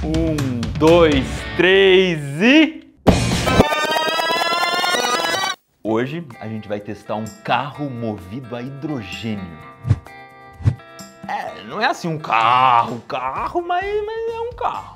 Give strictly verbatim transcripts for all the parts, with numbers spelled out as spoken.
Um, dois, três e... Hoje a gente vai testar um carro movido a hidrogênio. É, não é assim um carro, carro, mas, mas é um carro.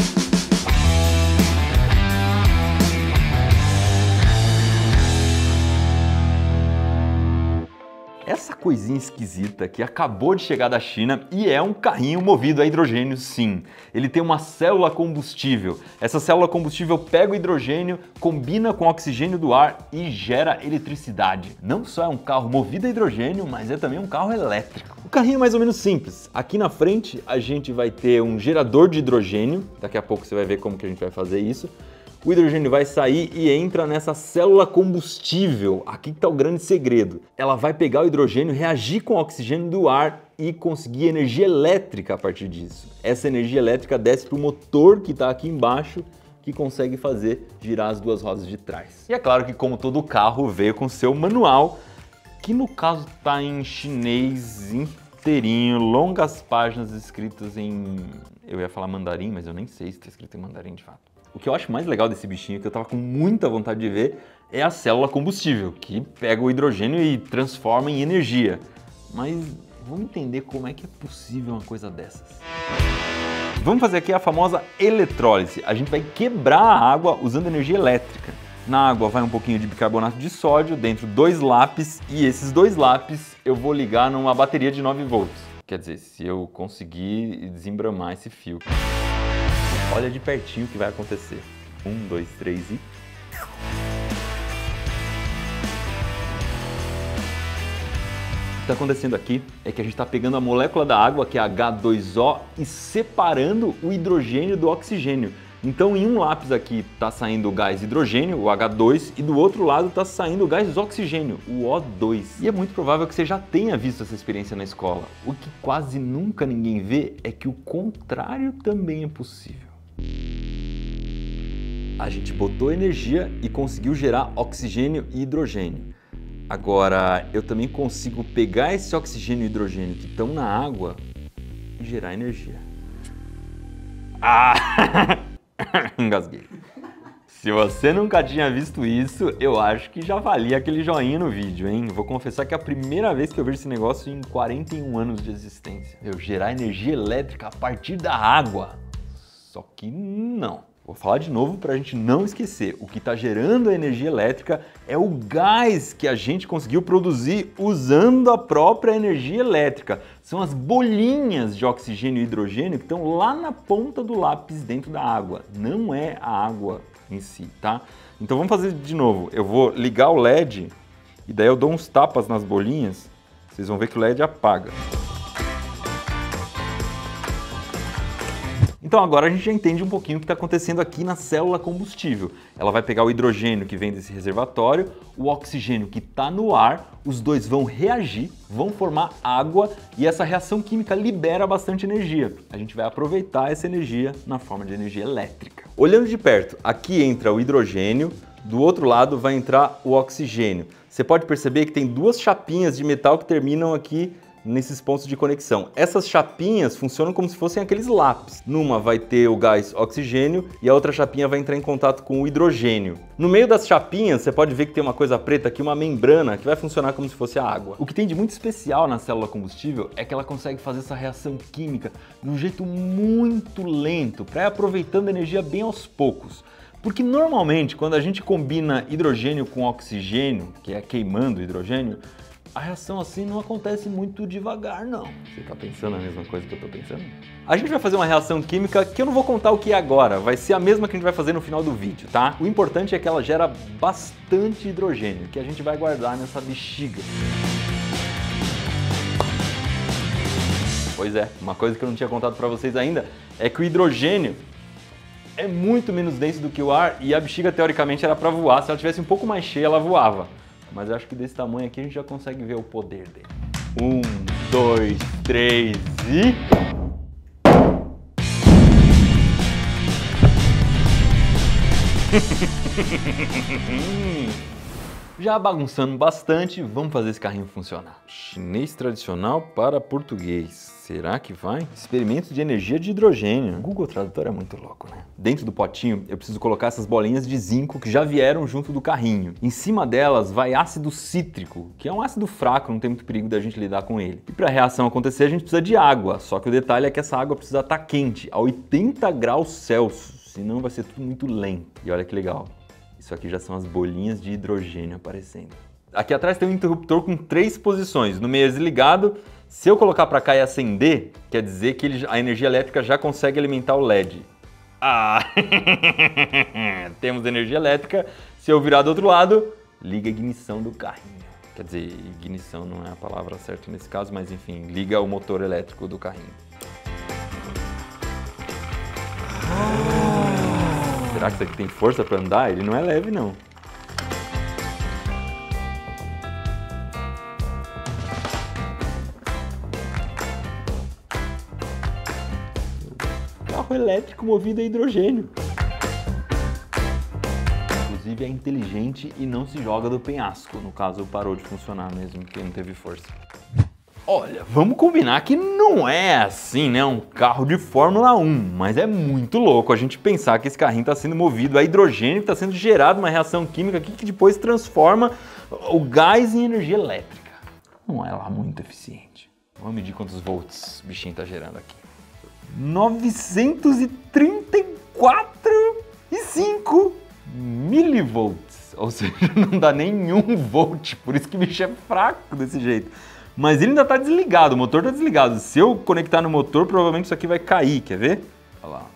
Essa coisinha esquisita que acabou de chegar da China e é um carrinho movido a hidrogênio, sim. Ele tem uma célula combustível. Essa célula combustível pega o hidrogênio, combina com o oxigênio do ar e gera eletricidade. Não só é um carro movido a hidrogênio, mas é também um carro elétrico. O carrinho é mais ou menos simples. Aqui na frente a gente vai ter um gerador de hidrogênio. Daqui a pouco você vai ver como que a gente vai fazer isso. O hidrogênio vai sair e entra nessa célula combustível. Aqui que está o grande segredo. Ela vai pegar o hidrogênio, reagir com o oxigênio do ar e conseguir energia elétrica a partir disso. Essa energia elétrica desce para o motor que está aqui embaixo, que consegue fazer girar as duas rodas de trás. E é claro que, como todo carro, veio com seu manual, que no caso está em chinês inteirinho, longas páginas escritas em... eu ia falar mandarim, mas eu nem sei se está escrito em mandarim de fato. O que eu acho mais legal desse bichinho, que eu tava com muita vontade de ver, é a célula combustível, que pega o hidrogênio e transforma em energia. Mas vamos entender como é que é possível uma coisa dessas. Vamos fazer aqui a famosa eletrólise. A gente vai quebrar a água usando energia elétrica. Na água vai um pouquinho de bicarbonato de sódio, dentro dois lápis, e esses dois lápis eu vou ligar numa bateria de nove volts. Quer dizer, se eu conseguir desembramar esse fio. Olha de pertinho o que vai acontecer. Um, dois, três e... O que está acontecendo aqui é que a gente está pegando a molécula da água, que é H dois O, e separando o hidrogênio do oxigênio. Então, em um lápis aqui está saindo o gás hidrogênio, o H dois, e do outro lado está saindo o gás oxigênio, o O dois. E é muito provável que você já tenha visto essa experiência na escola. O que quase nunca ninguém vê é que o contrário também é possível. A gente botou energia e conseguiu gerar oxigênio e hidrogênio. Agora, eu também consigo pegar esse oxigênio e hidrogênio que estão na água e gerar energia. Ah! Engasguei. Se você nunca tinha visto isso, eu acho que já valia aquele joinha no vídeo, hein? Vou confessar que é a primeira vez que eu vejo esse negócio em quarenta e um anos de existência. Eu gerar energia elétrica a partir da água. Só que não. Vou falar de novo para a gente não esquecer. O que está gerando a energia elétrica é o gás que a gente conseguiu produzir usando a própria energia elétrica. São as bolinhas de oxigênio e hidrogênio que estão lá na ponta do lápis dentro da água. Não é a água em si, tá? Então vamos fazer de novo. Eu vou ligar o L E D e daí eu dou uns tapas nas bolinhas. Vocês vão ver que o L E D apaga. Então agora a gente já entende um pouquinho o que está acontecendo aqui na célula combustível. Ela vai pegar o hidrogênio que vem desse reservatório, o oxigênio que está no ar, os dois vão reagir, vão formar água e essa reação química libera bastante energia. A gente vai aproveitar essa energia na forma de energia elétrica. Olhando de perto, aqui entra o hidrogênio, do outro lado vai entrar o oxigênio. Você pode perceber que tem duas chapinhas de metal que terminam aqui nesses pontos de conexão. Essas chapinhas funcionam como se fossem aqueles lápis. Numa vai ter o gás oxigênio e a outra chapinha vai entrar em contato com o hidrogênio. No meio das chapinhas você pode ver que tem uma coisa preta aqui, uma membrana que vai funcionar como se fosse a água. O que tem de muito especial na célula combustível é que ela consegue fazer essa reação química de um jeito muito lento, para ir aproveitando a energia bem aos poucos. Porque normalmente quando a gente combina hidrogênio com oxigênio, que é queimando o hidrogênio, a reação assim não acontece muito devagar, não. Você tá pensando a mesma coisa que eu tô pensando? A gente vai fazer uma reação química que eu não vou contar o que é agora, vai ser a mesma que a gente vai fazer no final do vídeo, tá? O importante é que ela gera bastante hidrogênio, que a gente vai guardar nessa bexiga. Pois é, uma coisa que eu não tinha contado pra vocês ainda é que o hidrogênio é muito menos denso do que o ar e a bexiga teoricamente era pra voar. Se ela tivesse um pouco mais cheia, ela voava. Mas eu acho que desse tamanho aqui a gente já consegue ver o poder dele. Um, dois, três e... Já bagunçando bastante, vamos fazer esse carrinho funcionar. Chinês tradicional para português. Será que vai? Experimentos de energia de hidrogênio. O Google Tradutor é muito louco, né? Dentro do potinho, eu preciso colocar essas bolinhas de zinco que já vieram junto do carrinho. Em cima delas vai ácido cítrico, que é um ácido fraco, não tem muito perigo da gente lidar com ele. E para a reação acontecer, a gente precisa de água. Só que o detalhe é que essa água precisa estar quente, a oitenta graus Celsius, senão vai ser tudo muito lento. E olha que legal. Isso aqui já são as bolinhas de hidrogênio aparecendo. Aqui atrás tem um interruptor com três posições. No meio é desligado. Se eu colocar para cá e acender, quer dizer que ele, a energia elétrica já consegue alimentar o L E D. Ah! Temos energia elétrica. Se eu virar do outro lado, liga a ignição do carrinho. Quer dizer, ignição não é a palavra certa nesse caso, mas enfim, liga o motor elétrico do carrinho. Será que isso aqui tem força para andar? Ele não é leve, não. Carro elétrico movido a hidrogênio. Inclusive é inteligente e não se joga do penhasco. No caso, parou de funcionar mesmo, porque não teve força. Olha, vamos combinar que não é assim, né, um carro de Fórmula um, mas é muito louco a gente pensar que esse carrinho está sendo movido a hidrogênio, que está sendo gerado uma reação química aqui que depois transforma o gás em energia elétrica. Não é lá muito eficiente. Vamos medir quantos volts o bichinho está gerando aqui. novecentos e trinta e quatro vírgula cinco milivolts, ou seja, não dá nenhum volt, por isso que o bicho é fraco desse jeito. Mas ele ainda está desligado, o motor está desligado. Se eu conectar no motor, provavelmente isso aqui vai cair, quer ver? Olha lá,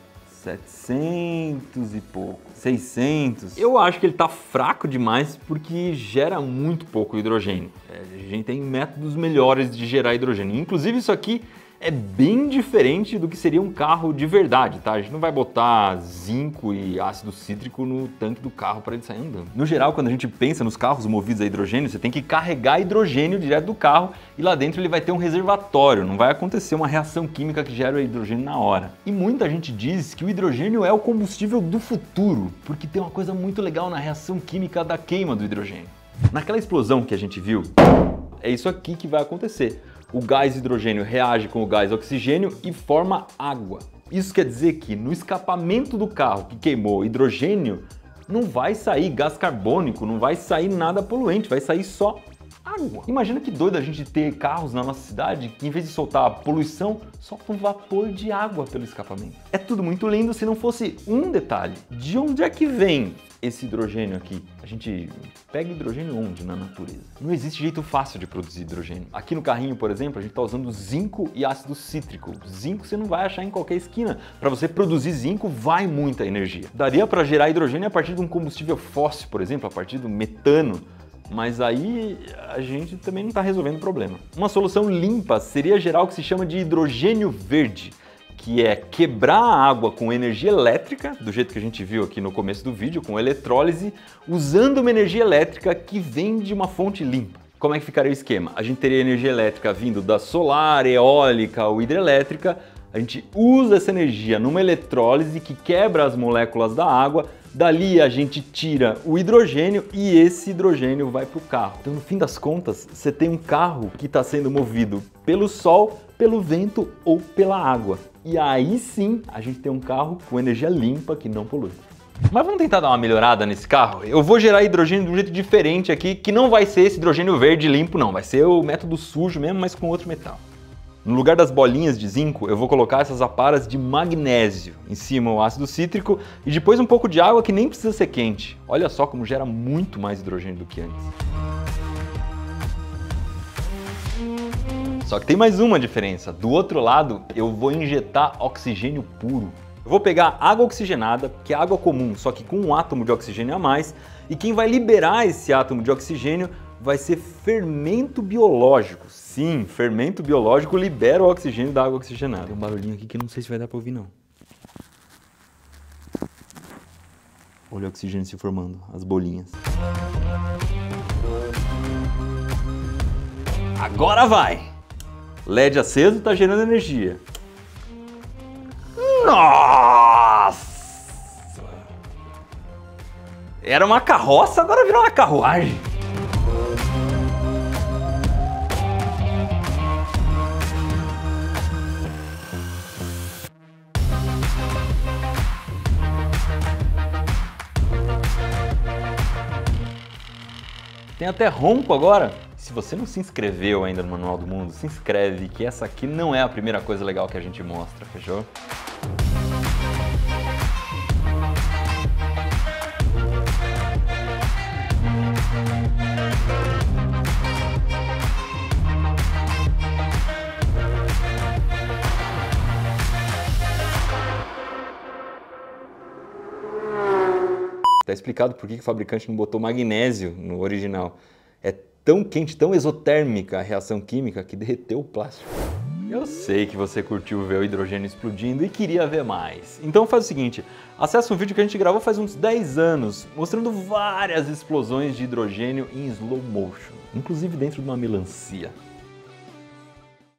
setecentos e pouco, seiscentos. Eu acho que ele está fraco demais porque gera muito pouco hidrogênio. É, a gente tem métodos melhores de gerar hidrogênio. Inclusive isso aqui é bem diferente do que seria um carro de verdade, tá? A gente não vai botar zinco e ácido cítrico no tanque do carro para ele sair andando. No geral, quando a gente pensa nos carros movidos a hidrogênio, você tem que carregar hidrogênio direto do carro e lá dentro ele vai ter um reservatório, não vai acontecer uma reação química que gera o hidrogênio na hora. E muita gente diz que o hidrogênio é o combustível do futuro, porque tem uma coisa muito legal na reação química da queima do hidrogênio. Naquela explosão que a gente viu, é isso aqui que vai acontecer. O gás hidrogênio reage com o gás oxigênio e forma água. Isso quer dizer que no escapamento do carro que queimou hidrogênio, não vai sair gás carbônico, não vai sair nada poluente, vai sair só água. Imagina que doido a gente ter carros na nossa cidade que, em vez de soltar poluição, soltam vapor de água pelo escapamento. É tudo muito lindo se não fosse um detalhe. De onde é que vem esse hidrogênio aqui? A gente pega hidrogênio onde na natureza? Não existe jeito fácil de produzir hidrogênio. Aqui no carrinho, por exemplo, a gente está usando zinco e ácido cítrico. Zinco você não vai achar em qualquer esquina. Para você produzir zinco, vai muita energia. Daria para gerar hidrogênio a partir de um combustível fóssil, por exemplo, a partir do metano. Mas aí a gente também não está resolvendo o problema. Uma solução limpa seria gerar o que se chama de hidrogênio verde, que é quebrar a água com energia elétrica, do jeito que a gente viu aqui no começo do vídeo, com eletrólise, usando uma energia elétrica que vem de uma fonte limpa. Como é que ficaria o esquema? A gente teria energia elétrica vindo da solar, eólica ou hidrelétrica, a gente usa essa energia numa eletrólise que quebra as moléculas da água, dali a gente tira o hidrogênio e esse hidrogênio vai para o carro. Então, no fim das contas, você tem um carro que está sendo movido pelo sol, pelo vento ou pela água. E aí sim, a gente tem um carro com energia limpa que não polui. Mas vamos tentar dar uma melhorada nesse carro? Eu vou gerar hidrogênio de um jeito diferente aqui, que não vai ser esse hidrogênio verde limpo não, vai ser o método sujo mesmo, mas com outro metal. No lugar das bolinhas de zinco, eu vou colocar essas aparas de magnésio. Em cima o ácido cítrico e depois um pouco de água que nem precisa ser quente. Olha só como gera muito mais hidrogênio do que antes. Só que tem mais uma diferença. Do outro lado, eu vou injetar oxigênio puro. Eu vou pegar água oxigenada, que é água comum, só que com um átomo de oxigênio a mais, e quem vai liberar esse átomo de oxigênio vai ser fermento biológico. Sim, fermento biológico libera o oxigênio da água oxigenada. Tem um barulhinho aqui que eu não sei se vai dar para ouvir não. Olha o oxigênio se formando, as bolinhas. Agora vai! L E D aceso está gerando energia. Nossa! Era uma carroça, agora virou uma carruagem. Tem até ronco agora. Se você não se inscreveu ainda no Manual do Mundo, se inscreve, que essa aqui não é a primeira coisa legal que a gente mostra, fechou? Tá explicado por que o fabricante não botou magnésio no original. É tão quente, tão exotérmica a reação química que derreteu o plástico. Eu sei que você curtiu ver o hidrogênio explodindo e queria ver mais. Então faz o seguinte, acessa um vídeo que a gente gravou faz uns dez anos, mostrando várias explosões de hidrogênio em slow motion, inclusive dentro de uma melancia.